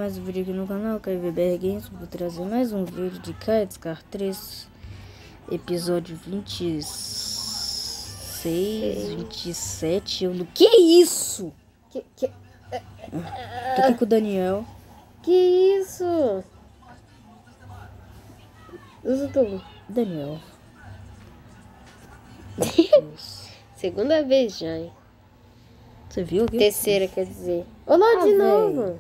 mais um vídeo aqui no canal, KVBR Games. Vou trazer mais um vídeo de Kaidscar 3, episódio 26, 27. Que isso? Tô aqui com o Daniel. Que isso? Usa tudo. Daniel. Segunda vez já, hein? Você viu aqui? Terceira, quer dizer. Olá, de novo.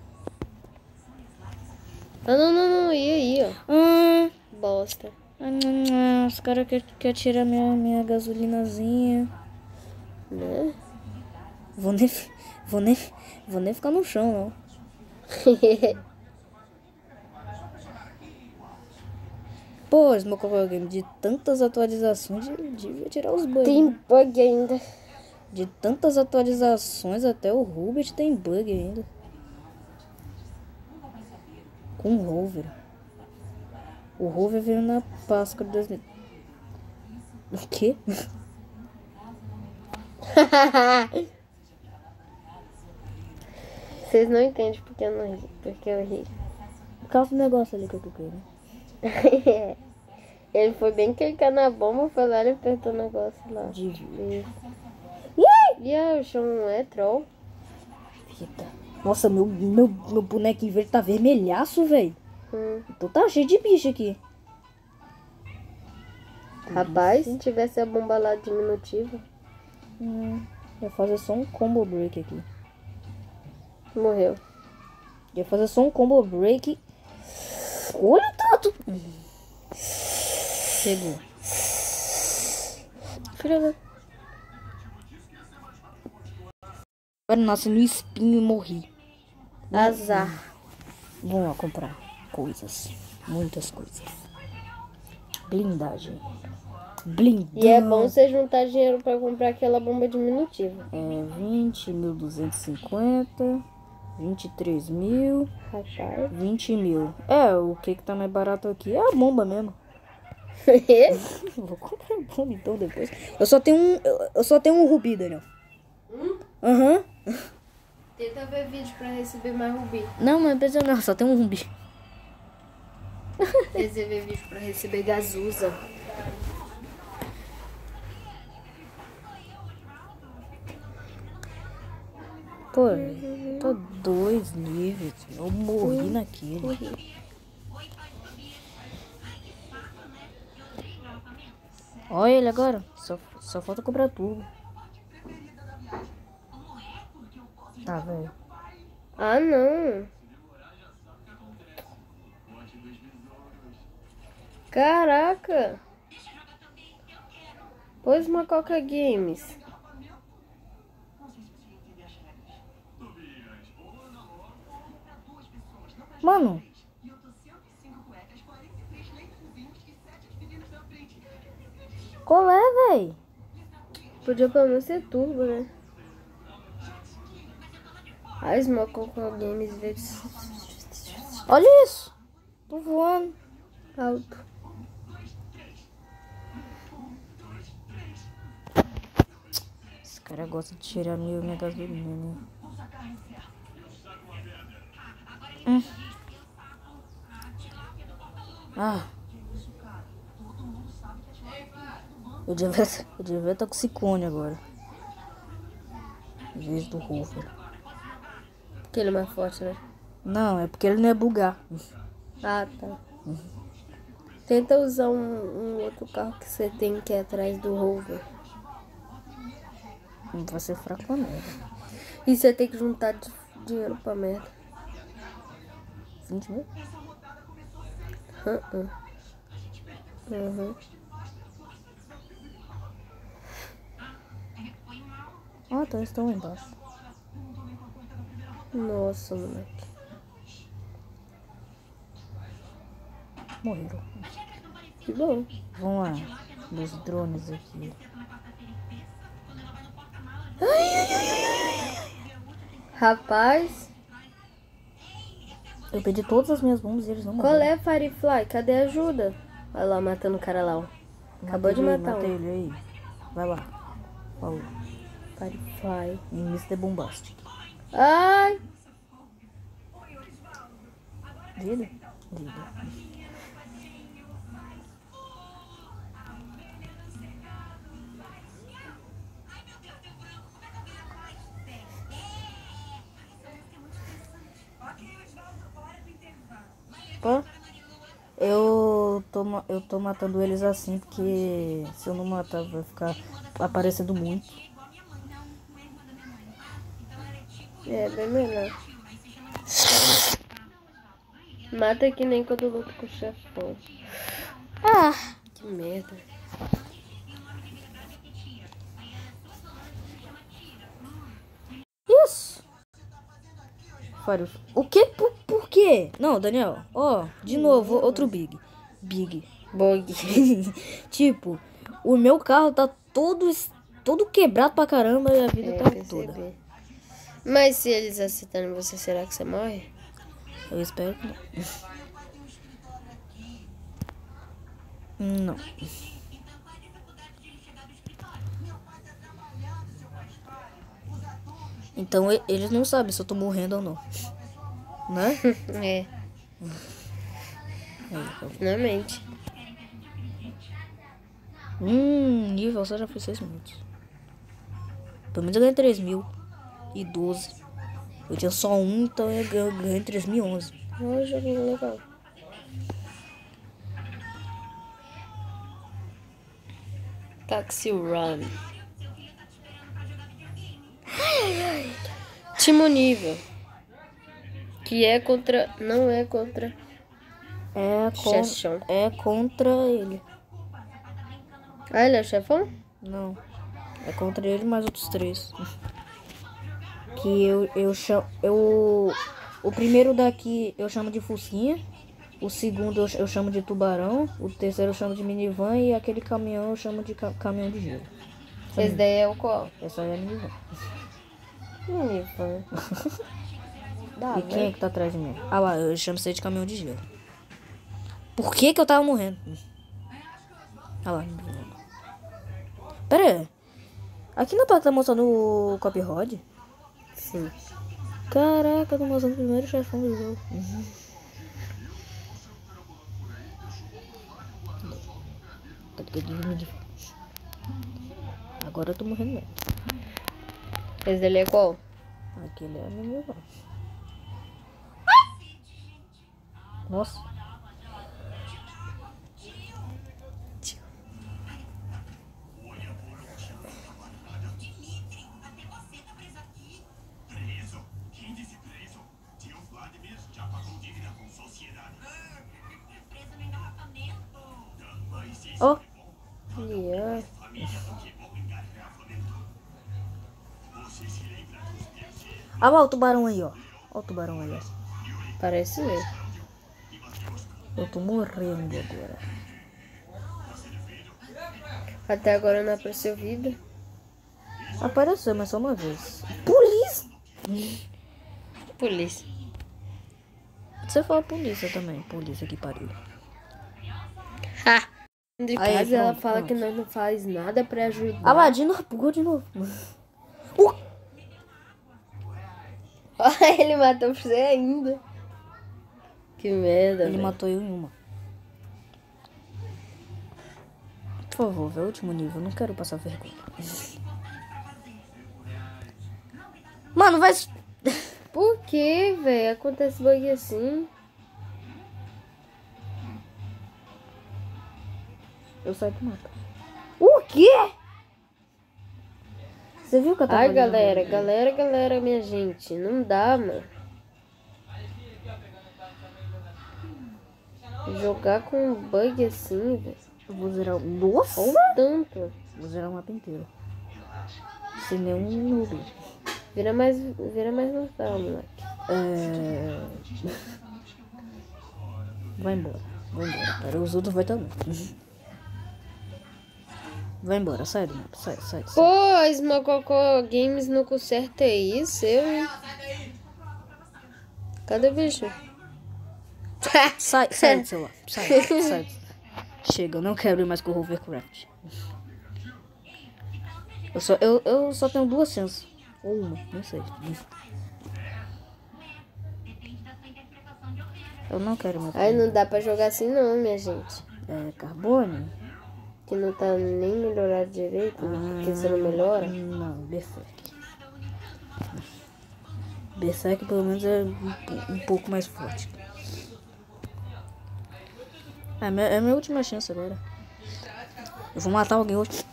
Ah, não. E aí, ó. Bosta. Os caras querem tirar minha gasolinazinha. Né? Vou nem ficar no chão, não. Pô, Smoke Game, de tantas atualizações, devia tirar os bugs. Tem Né? bug ainda. De tantas atualizações, até o Rubit tem bug ainda. Com o Rover. O Rover veio na Páscoa de 2000. O quê? Vocês não entendem porque eu não ri. Porque eu ri. Por causa do negócio ali que eu toquei, né? Ele foi bem clicar na bomba, foi lá e apertou o negócio lá. Devia. E aí, o chão não é troll? Eita. Nossa, meu bonequinho verde tá vermelhaço, velho. Então tá cheio de bicho aqui. Rapaz, se tivesse a bomba lá diminutiva. Ia fazer só um combo break aqui. Morreu. Ia fazer só um combo break. Olha tanto! Chegou. Filha da... Agora nasci no espinho e morri. Azar. Vamos lá comprar coisas. Muitas coisas. Blindagem. Blindagem. E é bom você juntar dinheiro pra comprar aquela bomba diminutiva. 20.250. 23.000. Rapaz. 20.000. O que tá mais barato aqui é a bomba mesmo. Vou comprar a bomba então depois. Eu só tenho um rubi, Daniel. Aham. Tenta ver vídeo pra receber mais rubi. Não, mas pensa não, só tem um rubi. Receber vídeo pra receber gazusa. Pô, tô 2 níveis. Eu morri naquele. Olha ele agora. Só falta comprar turbo. Tá, velho. Ah, não. Caraca. Pois uma Coca Games. Mano. Qual é, véi? Podia pelo menos ser turbo, né? A Smoke Games veio Olha isso. Tô voando. alto. Esse cara gosta de tirar minha gasolina, né? Eu devia estar com ciclone agora. Em vez do Rover. Porque ele é mais forte, né? Não, é porque ele não é bugar. Ah, tá. Tenta usar um outro carro que você tem que é atrás do Rover. Não vai ser fraco pra merda. E você tem que juntar dinheiro pra merda. 20 mil? Ah, então eles estão lá embaixo. Nossa, moleque. Morreram. Que bom. Vamos lá. Meus drones aqui. Rapaz. Eu pedi todas as minhas bombas e eles não Qual morreram. é, Firefly? Cadê a ajuda? Olha lá, matando o cara lá, ó. Acabou de matar Matei um. ele aí. Vai lá. Falou. Firefly. Mr. Bombastic. Ai! Vida? Vida. Pô, eu tô matando eles assim porque se eu não matar vai ficar aparecendo muito. É, bem melhor. Mata que nem quando eu luto com o chefão. Ah, Que merda. isso. Fário. O que? Por quê? Não, Daniel. Ó, de novo, outro Big. Big. Bug. Tipo, o meu carro tá todo quebrado pra caramba e a vida tá toda. Percebi. Mas se eles acertarem você, será que você morre? Eu espero que não. Não. Então eles não sabem se eu tô morrendo ou não. Né? É. Finalmente. Nível só já foi 6 minutos. Pelo menos eu ganhei 3.012. Eu tinha só um, então eu ganhei 3.011. Olha o joguinho legal. Taxi Run. Último nível. Que é contra... Não é contra... Chefão. É contra ele. Ah, ele é o chefão? Não. É contra ele mais outros 3. Que eu chamo... O primeiro daqui eu chamo de Fusquinha. O segundo eu chamo de Tubarão. O terceiro eu chamo de Minivan. E aquele caminhão eu chamo de caminhão de gelo. Esse daí é o qual? Essa aí é a Minivan. Minivan. E quem é que tá atrás de mim? Ah lá, eu chamo você de caminhão de gelo. Por que eu tava morrendo? Ah lá. Pera aí. Aqui na parte tá mostrando o Cop Rod? Sim. Caraca, tô mostrando o primeiro chefão do jogo. Agora eu tô morrendo mesmo. Esse dele é qual? Aquele é meu irmão. Nossa. Ó. Yeah. Ah lá o tubarão aí, ó. Ó o tubarão aí, ó. Parece mesmo. Eu tô morrendo agora. Até agora não apareceu vida. Apareceu, mas só uma vez. Polícia! Polícia. Você fala polícia também. Polícia que pariu. Ha! De Aí, casa ela pronto, fala pronto. que nós não faz nada pra ajudar. Ah lá, de novo. Bugou de novo. Ele matou você ainda. Que merda, Ele velho. matou eu em uma. Por favor, velho. Último nível. Eu não quero passar vergonha. Mano, vai... Por que, velho? Acontece bug assim. Eu saio do mapa. O quê? Você viu que eu tava Ai, fazendo? galera, minha gente. Não dá, mano. Jogar com bug assim, velho. Eu vou zerar... Nossa! Olha o tanto. Vou zerar o mapa inteiro. Sem nenhum noob. Vira mais mortal, moleque. Vai embora. Para os outros vai também. Vai embora, sai do mapa. Sai. Pô, Smokocó Games não conserta isso, hein? Cadê o bicho? Sai do celular. Sai. Chega, eu não quero ir mais com o Hovercraft. Eu só tenho 2 chances. Ou uma, não sei. Eu não quero meu Ai, primo. não dá pra jogar assim não, minha gente. É Carbone? Que não tá nem melhorado direito, porque você não melhora. Não, Berserk. Berserk pelo menos é um pouco mais forte. É a minha última chance agora. Eu vou matar alguém hoje.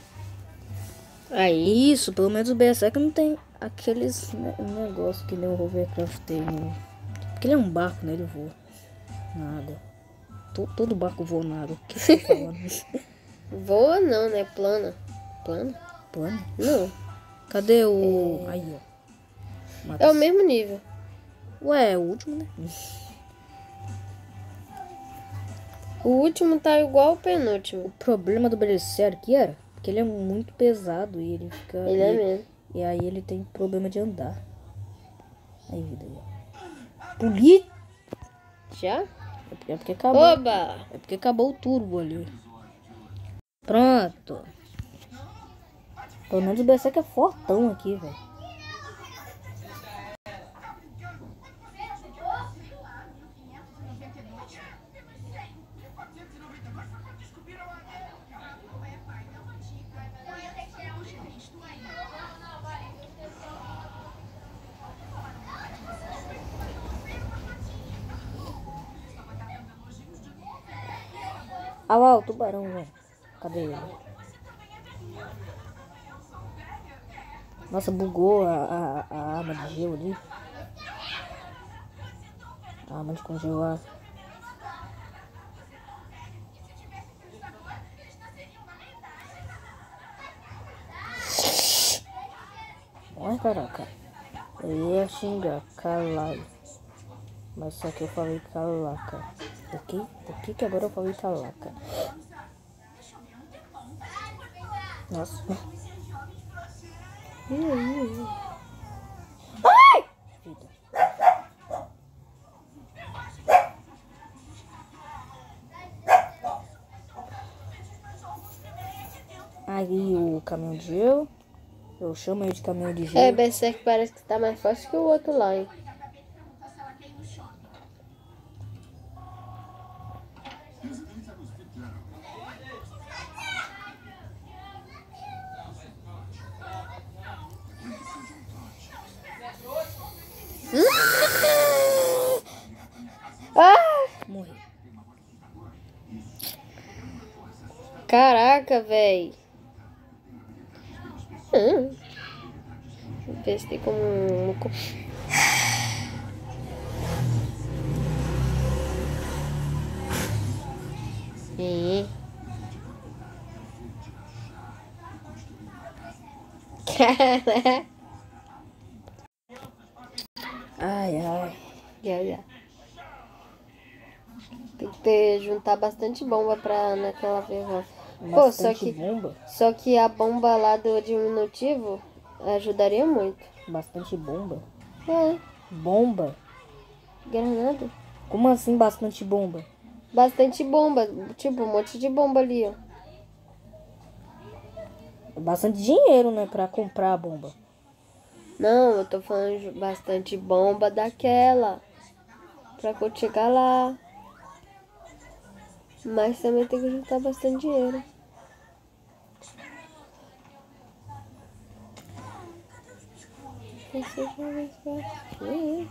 Aí, Isso, pelo menos o Berserk não tem aqueles negócios que nem o Hovercraft tem. Né? Porque ele é um barco, né? Ele voa na água. Todo barco voa na água. O que você tá falando? voa não, né? Plana. Plana? Plano? Não. Cadê o... Aí, ó. Mata É o esse- mesmo nível. Ué, é o último, né? O último tá igual ao penúltimo. O problema do Berserk era que ele é muito pesado e ele fica... Ele é mesmo. E aí ele tem problema de andar. Aí, vida aí, ó. Poli... Já? É porque acabou. Oba! É porque acabou o turbo ali. Pronto. Pelo menos o Berserk é fortão aqui, velho. Ah lá, o tubarão, velho. Cadê ele? Nossa, bugou a arma de gelo ali. A arma de congelar. Ai, caraca. Eu ia xingar, caralho. Mas só que eu falei calaca. Por que agora eu falei calaca? Nossa. Ai! Vida. Aí o caminhão de gelo. Eu chamo ele de caminhão de É, gelo. Berserk parece que tá mais forte que o outro lá, hein? Ah! Morri. Caraca, véi. Pensei como um... Caraca. Ai, ai. Já. Tem que juntar bastante bomba pra naquela vez lá. Pô, Bastante bomba. só que a bomba lá do diminutivo ajudaria muito. Bastante bomba. É, Bomba? granada. Como assim bastante bomba? Bastante bomba, tipo um monte de bomba ali, ó. Bastante dinheiro, né? Pra comprar a bomba. Não, eu tô falando de bastante bomba daquela. Pra quando chegar lá. Mas também tem que juntar bastante dinheiro. Esse já vai ser.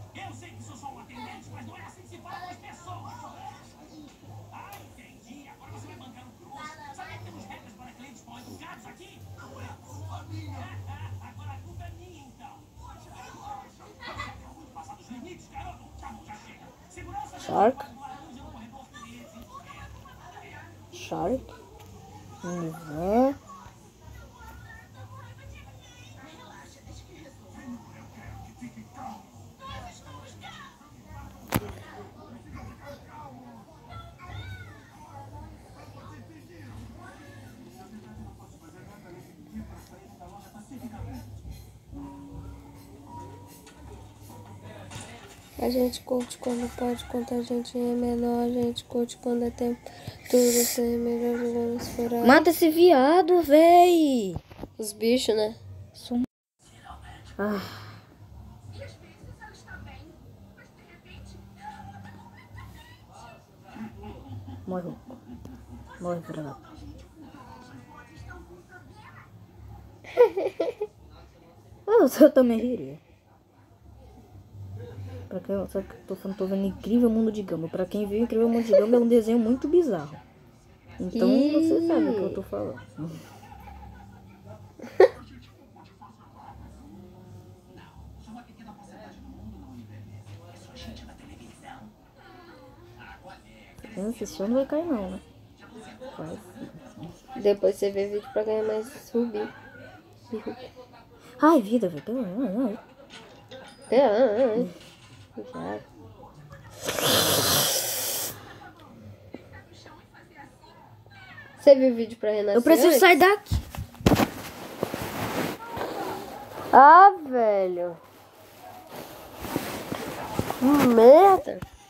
Shark. Shark. Uhum. A gente curte quando pode, quando a gente é menor. A gente curte quando é tempo. Tudo ser melhor jogando explorar. Mata esse viado, véi. Os bichos, né? Ah. Morre, louco. Morre, filha da... Eu também riria. Pra quem, sabe que eu tô vendo Incrível Mundo de Gumball. Pra quem viu Incrível Mundo de Gumball é um desenho muito bizarro. Então você sabe o que eu tô falando. Quem assistiu não vai cair não, né? Vai. Depois você vê vídeo pra ganhar mais rubi. Ai, vida, velho. Pelo amor. Já. Você viu o vídeo pra renascer? Eu preciso sair daqui. Ah, velho. Merda.